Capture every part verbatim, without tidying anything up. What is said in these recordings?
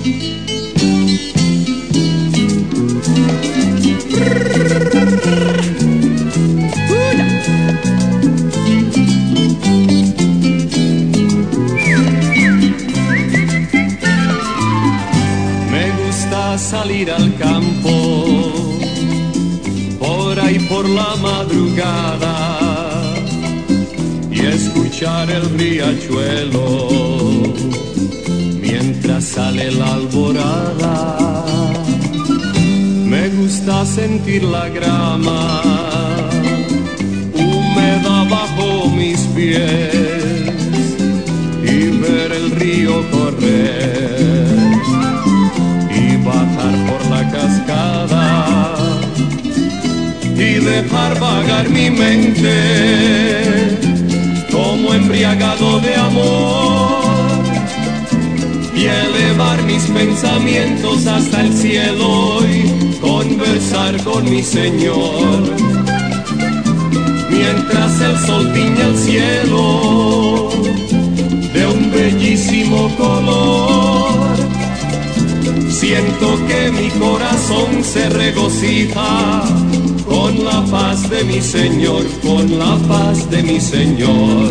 Salir al campo, por ahí por la madrugada, y escuchar el riachuelo mientras sale la alborada. Me gusta sentir la grama húmeda bajo mis pies y ver el río correr, bajar por la cascada y dejar vagar mi mente como embriagado de amor, y elevar mis pensamientos hasta el cielo y conversar con mi Señor. Mientras el sol tiñe el cielo de un bellísimo color, siento que mi corazón se regocija con la paz de mi Señor, con la paz de mi Señor.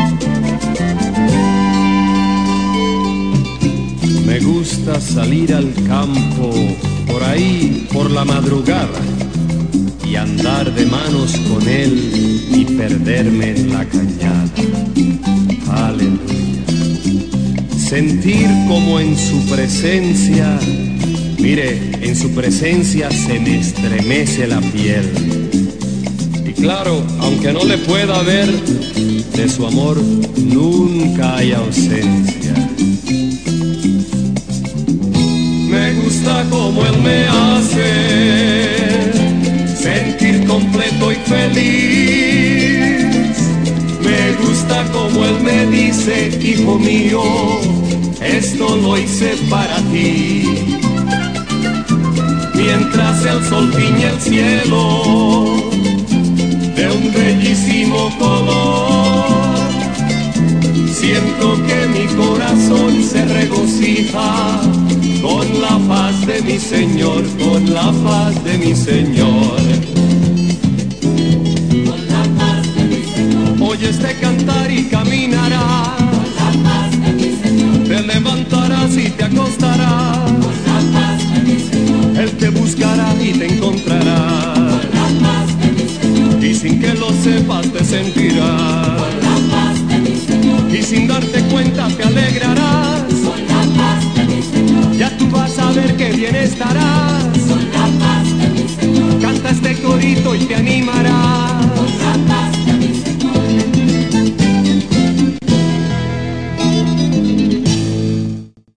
Me gusta salir al campo, por ahí, por la madrugada, y andar de manos con Él y perderme en la cañada. Aleluya. Sentir como en su presencia, mire, en su presencia se me estremece la piel. Y claro, aunque no le pueda ver, de su amor nunca hay ausencia. Me gusta como Él me hace sentir completo y feliz. Me gusta como Él me dice, hijo mío, esto lo hice para ti. Mientras el sol tiñe el cielo de un bellísimo color, siento que mi corazón se regocija con la paz de mi Señor, con la paz de mi Señor. Con la paz de mi Señor. Oyes de cantar y caminarás, con la paz de mi Señor. Te levantarás y te acostarás, con la paz de mi Señor. Él te buscará y te encontrará, con la paz de mi Señor. Y sin que lo sepas te sentirás, con la paz de mi Señor. Y sin darte cuenta te alegrarás.